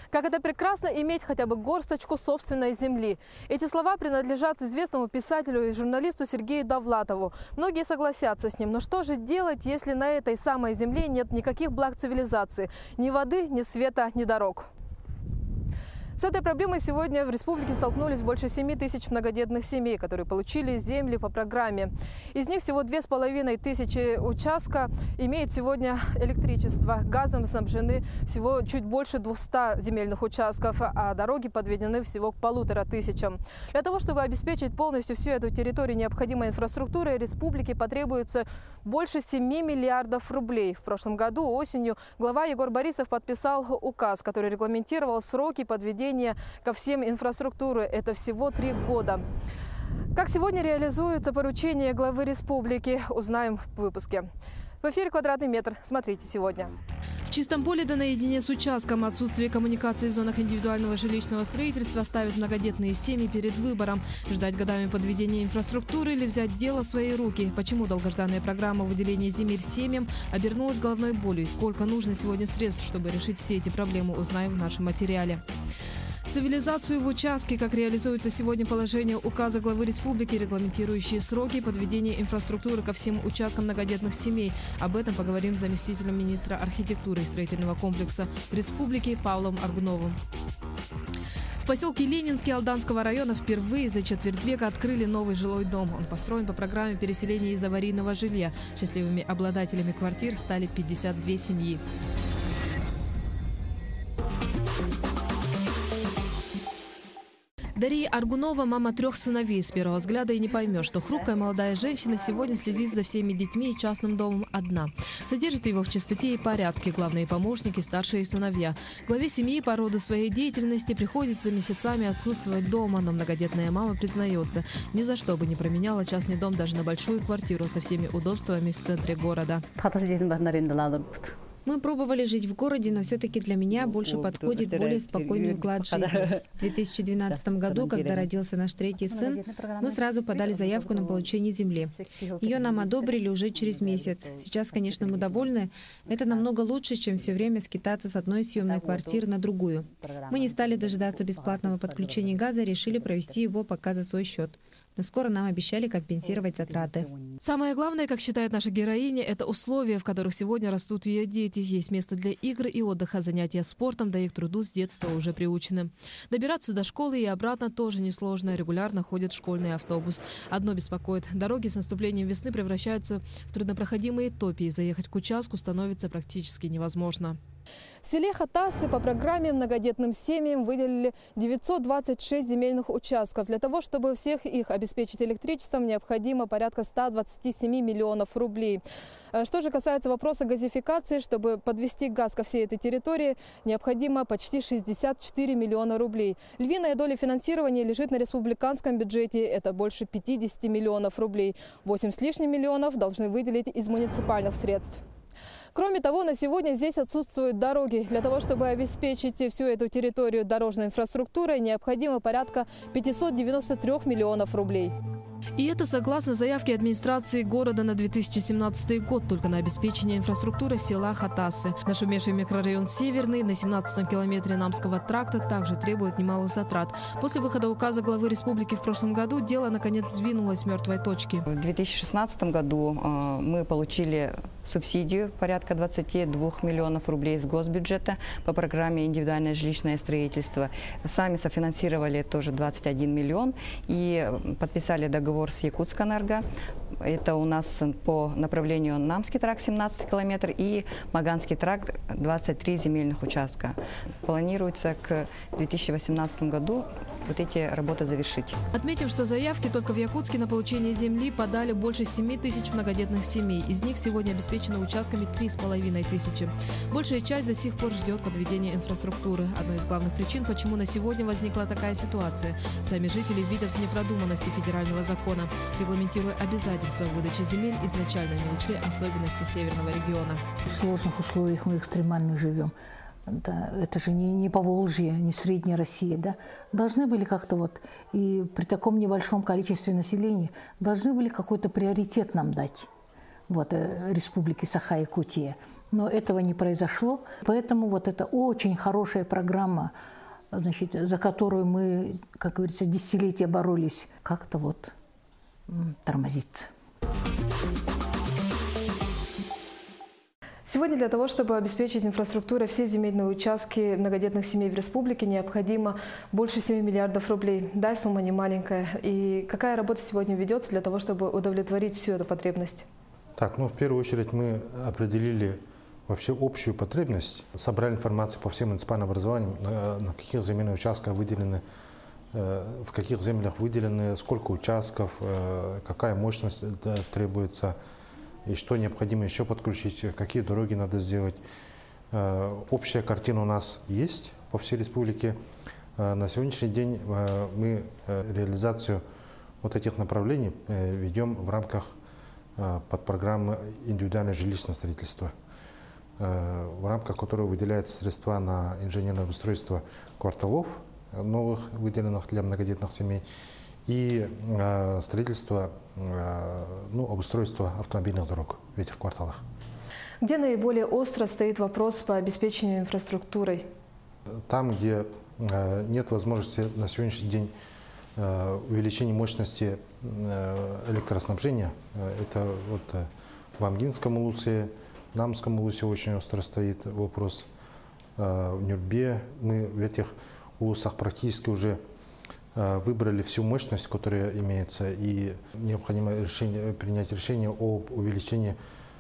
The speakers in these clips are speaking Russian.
Как это прекрасно иметь хотя бы горсточку собственной земли. Эти слова принадлежат известному писателю и журналисту Сергею Довлатову. Многие согласятся с ним. Но что же делать, если на этой самой земле нет никаких благ цивилизации? Ни воды, ни света, ни дорог. С этой проблемой сегодня в республике столкнулись больше 7 тысяч многодетных семей, которые получили земли по программе. Из них всего 2500 участка имеют сегодня электричество. Газом снабжены всего чуть больше 200 земельных участков, а дороги подведены всего к 1500. Для того, чтобы обеспечить полностью всю эту территорию необходимой инфраструктурой, республике потребуется больше 7 миллиардов рублей. В прошлом году осенью глава Егор Борисов подписал указ, который регламентировал сроки подведения ко всем инфраструктуры. Это всего 3 года. Как сегодня реализуется поручение главы республики, узнаем в выпуске. В эфире «Квадратный метр». Смотрите сегодня. В чистом поле да наедине с участком. Отсутствие коммуникации в зонах индивидуального жилищного строительства ставит многодетные семьи перед выбором. Ждать годами подведения инфраструктуры или взять дело в свои руки. Почему долгожданная программа выделения земель семьям обернулась головной болью? И сколько нужно сегодня средств, чтобы решить все эти проблемы, узнаем в нашем материале. Цивилизацию в участке, как реализуется сегодня положение указа главы республики, регламентирующие сроки подведения инфраструктуры ко всем участкам многодетных семей. Об этом поговорим с заместителем министра архитектуры и строительного комплекса республики Павлом Аргуновым. В поселке Ленинский Алданского района впервые за четверть века открыли новый жилой дом. Он построен по программе переселения из аварийного жилья. Счастливыми обладателями квартир стали 52 семьи. Дарья Аргунова – мама 3 сыновей. С первого взгляда и не поймешь, что хрупкая молодая женщина сегодня следит за всеми детьми и частным домом одна. Содержит его в чистоте и порядке. Главные помощники – старшие сыновья. Главе семьи по роду своей деятельности приходится месяцами отсутствовать дома, но многодетная мама признается, ни за что бы не променяла частный дом даже на большую квартиру со всеми удобствами в центре города. Мы пробовали жить в городе, но все-таки для меня больше подходит более спокойный уклад жизни. В 2012 году, когда родился наш 3-й сын, мы сразу подали заявку на получение земли. Ее нам одобрили уже через месяц. Сейчас, конечно, мы довольны. Это намного лучше, чем все время скитаться с одной съемной квартиры на другую. Мы не стали дожидаться бесплатного подключения газа, решили провести его пока за свой счет. Но скоро нам обещали компенсировать затраты. Самое главное, как считает наша героиня, это условия, в которых сегодня растут ее дети. Есть место для игр и отдыха, занятия спортом, да и к труду с детства уже приучены. Добираться до школы и обратно тоже несложно. Регулярно ходит школьный автобус. Одно беспокоит. Дороги с наступлением весны превращаются в труднопроходимые топи. И заехать к участку становится практически невозможно. В селе Хатасы по программе многодетным семьям выделили 926 земельных участков. Для того, чтобы всех их обеспечить электричеством, необходимо порядка 127 миллионов рублей. Что же касается вопроса газификации, чтобы подвести газ ко всей этой территории, необходимо почти 64 миллиона рублей. Львиная доля финансирования лежит на республиканском бюджете. Это больше 50 миллионов рублей. 8 с лишним миллионов должны выделить из муниципальных средств. Кроме того, на сегодня здесь отсутствуют дороги. Для того, чтобы обеспечить всю эту территорию дорожной инфраструктурой, необходимо порядка 593 миллионов рублей. И это согласно заявке администрации города на 2017 год. Только на обеспечение инфраструктуры села Хатасы. Нашумевший микрорайон Северный на 17-м километре Намского тракта также требует немалых затрат. После выхода указа главы республики в прошлом году дело наконец сдвинулось с мертвой точки. В 2016 году мы получили субсидию порядка 22 миллионов рублей из госбюджета по программе «Индивидуальное жилищное строительство». Сами софинансировали тоже 21 миллион и подписали договор с Якутскэнерго. Это у нас по направлению Намский тракт 17 километр и Маганский тракт 23 земельных участка. Планируется к 2018 году вот эти работы завершить. Отметим, что заявки только в Якутске на получение земли подали больше 7 тысяч многодетных семей. Из них сегодня обеспечено участками 3500. Большая часть до сих пор ждет подведения инфраструктуры. Одной из главных причин, почему на сегодня возникла такая ситуация. Сами жители видят в непродуманности федерального закона. Регламентируя обязательства выдачи земель, изначально не учли особенности северного региона. В сложных условиях мы экстремальных живем. Да, это же не Поволжье, не Средняя Россия. Да? Должны были как-то вот, и при таком небольшом количестве населения, должны были какой-то приоритет нам дать. Вот, республики Саха-Якутия. Но этого не произошло. Поэтому вот это очень хорошая программа, значит, за которую мы, как говорится, десятилетия боролись, как-то вот тормозится. Сегодня для того, чтобы обеспечить инфраструктурой все земельные участки многодетных семей в республике, необходимо больше 7 миллиардов рублей. Да, сумма не маленькая. И какая работа сегодня ведется для того, чтобы удовлетворить всю эту потребность? Так, ну в первую очередь мы определили вообще общую потребность, собрали информацию по всем муниципальным образованиям, на каких земельных участках выделены, в каких землях выделены, сколько участков, какая мощность требуется, и что необходимо еще подключить, какие дороги надо сделать. Общая картина у нас есть по всей республике. На сегодняшний день мы реализацию вот этих направлений ведем в рамках подпрограммы «Индивидуальное жилищное строительство», в рамках которого выделяются средства на инженерное устройство кварталов, новых, выделенных для многодетных семей, и строительство, обустройство автомобильных дорог в этих кварталах. Где наиболее остро стоит вопрос по обеспечению инфраструктурой? Там, где нет возможности на сегодняшний день увеличения мощности электроснабжения, это вот в Амгинском улусе, в Намском улусе очень остро стоит вопрос, в Нюрбе. Мы в этих улусах практически уже выбрали всю мощность, которая имеется, и необходимо принять решение об увеличении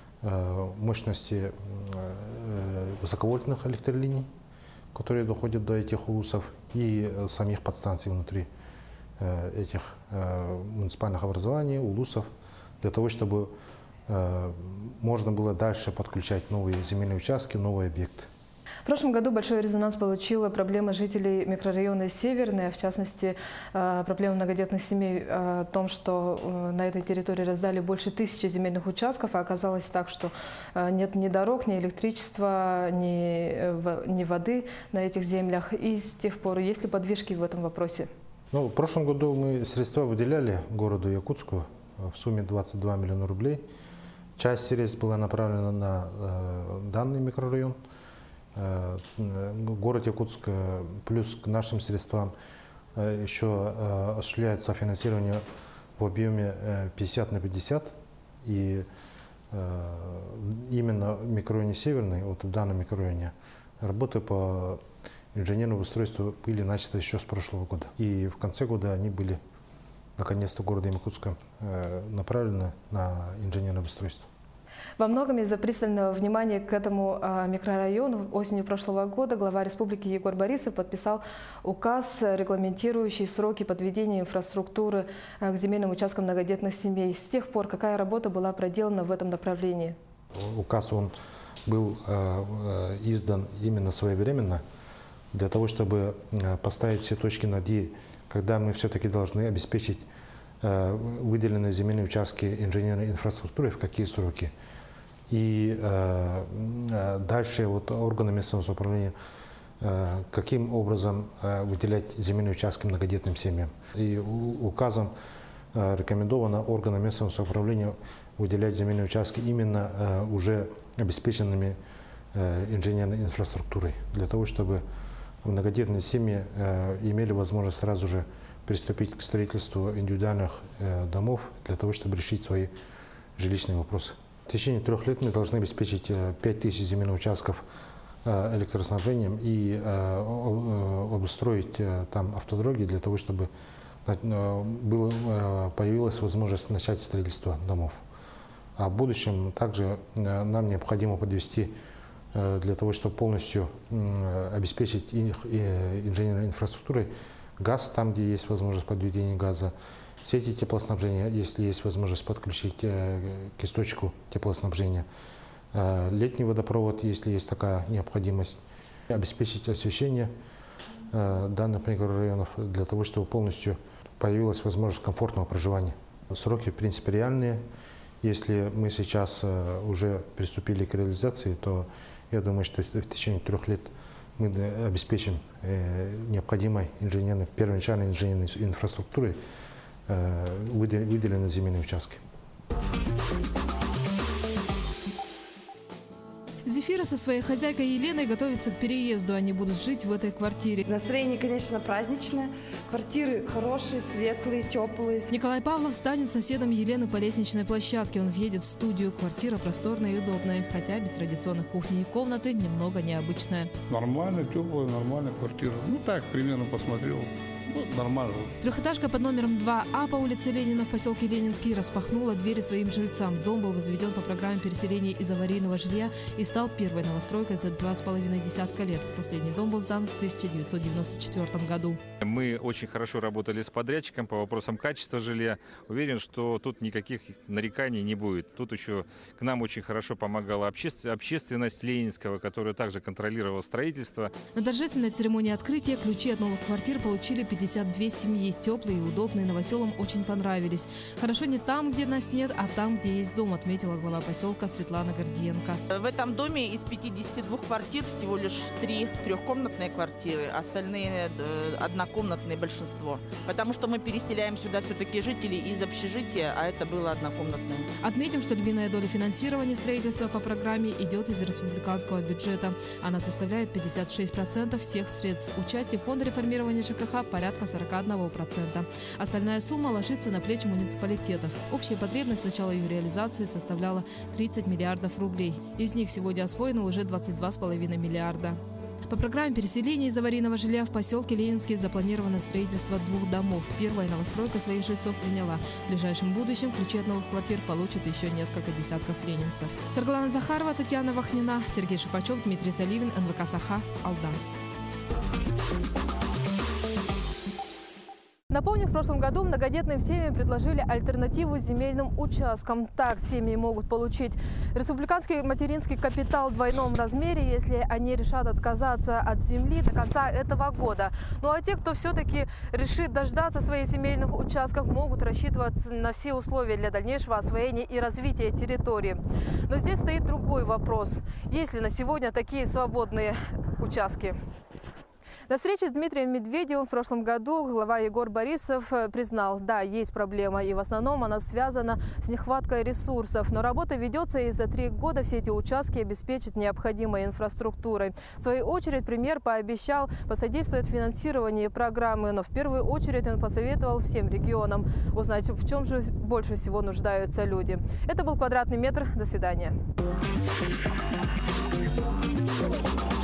мощности высоковольтных электролиний, которые доходят до этих улусов, и самих подстанций внутри этих муниципальных образований, улусов, для того, чтобы можно было дальше подключать новые земельные участки, новые объекты. В прошлом году большой резонанс получила проблема жителей микрорайона Северная, в частности, проблема многодетных семей о том, что на этой территории раздали больше 1000 земельных участков, а оказалось так, что нет ни дорог, ни электричества, ни воды на этих землях. И с тех пор есть ли подвижки в этом вопросе? Ну, в прошлом году мы средства выделяли городу Якутску в сумме 22 миллиона рублей. Часть средств была направлена на данный микрорайон. Город Якутск плюс к нашим средствам еще осуществляется финансирование в объеме 50/50. И именно в микрорайоне Северный, вот в данном микрорайоне, работы по инженерному устройству были начаты еще с прошлого года. И в конце года они были наконец-то городом Якутска направлены на инженерное устройство. Во многом из-за пристального внимания к этому микрорайону осенью прошлого года глава республики Егор Борисов подписал указ, регламентирующий сроки подведения инфраструктуры к земельным участкам многодетных семей. С тех пор какая работа была проделана в этом направлении? Указ он был издан именно своевременно, для того, чтобы поставить все точки над «и», когда мы все-таки должны обеспечить выделенные земельные участки инженерной инфраструктуры, в какие сроки. И дальше вот органы местного самоуправления, каким образом выделять земельные участки многодетным семьям. И указом рекомендовано органам местного самоуправления выделять земельные участки именно уже обеспеченными инженерной инфраструктурой, для того, чтобы многодетные семьи имели возможность сразу же приступить к строительству индивидуальных домов, для того, чтобы решить свои жилищные вопросы. В течение 3 лет мы должны обеспечить 5000 земельных участков электроснабжением и обустроить там автодороги, для того, чтобы появилась возможность начать строительство домов. А в будущем также нам необходимо подвести, для того, чтобы полностью обеспечить их инженерной инфраструктурой, газ там, где есть возможность подведения газа, сети теплоснабжения, если есть возможность подключить к источнику теплоснабжения, летний водопровод, если есть такая необходимость, обеспечить освещение данных микрорайонов, для того, чтобы полностью появилась возможность комфортного проживания. Сроки, в принципе, реальные. Если мы сейчас уже приступили к реализации, то я думаю, что в течение 3 лет мы обеспечим необходимой первоначальной инженерной инфраструктурой выделенные земельные участки. Зефира со своей хозяйкой Еленой готовится к переезду. Они будут жить в этой квартире. Настроение, конечно, праздничное. Квартиры хорошие, светлые, теплые. Николай Павлов станет соседом Елены по лестничной площадке. Он въедет в студию. Квартира просторная и удобная, хотя без традиционных кухни и комнаты, немного необычная. Нормальная, теплая, нормальная квартира. Ну так, примерно посмотрел. Ну, нормально. Трехэтажка под номером 2А по улице Ленина в поселке Ленинский распахнула двери своим жильцам. Дом был возведен по программе переселения из аварийного жилья и стал первой новостройкой за 2,5 десятка лет. Последний дом был сдан в 1994 году. Мы очень хорошо работали с подрядчиком по вопросам качества жилья. Уверен, что тут никаких нареканий не будет. Тут еще к нам очень хорошо помогала общественность Ленинского, которая также контролировала строительство. На торжественной церемонии открытия ключи от новых квартир получили 52 семьи. Теплые и удобные, новоселам очень понравились. Хорошо не там, где нас нет, а там, где есть дом, отметила глава поселка Светлана Гордиенко. В этом доме из 52 квартир всего лишь 3 трехкомнатные квартиры, остальные однокомнатные большинство. Потому что мы переселяем сюда все-таки жителей из общежития, а это было однокомнатное. Отметим, что львиная доля финансирования строительства по программе идет из республиканского бюджета. Она составляет 56% всех средств. Участие в фонде реформирования ЖКХ порядка 41%. Остальная сумма ложится на плечи муниципалитетов. Общая потребность с начала ее реализации составляла 30 миллиардов рублей. Из них сегодня освоено уже 22,5 миллиарда. По программе переселения из аварийного жилья в поселке Ленинский запланировано строительство 2 домов. Первая новостройка своих жильцов приняла. В ближайшем будущем ключи от новых квартир получат еще несколько десятков ленинцев. Сарглана Захарова, Татьяна Вахнина, Сергей Шипачев, Дмитрий Саливин, НВК Саха, Алдан. Напомню, в прошлом году многодетным семьям предложили альтернативу земельным участкам. Так, семьи могут получить республиканский материнский капитал в двойном размере, если они решат отказаться от земли до конца этого года. Ну а те, кто все-таки решит дождаться своих земельных участков, могут рассчитывать на все условия для дальнейшего освоения и развития территории. Но здесь стоит другой вопрос. Есть ли на сегодня такие свободные участки? На встрече с Дмитрием Медведевым в прошлом году глава Егор Борисов признал, да, есть проблема, и в основном она связана с нехваткой ресурсов. Но работа ведется, и за 3 года все эти участки обеспечат необходимой инфраструктурой. В свою очередь премьер пообещал посодействовать финансированию программы, но в первую очередь он посоветовал всем регионам узнать, в чем же больше всего нуждаются люди. Это был «Квадратный метр». До свидания.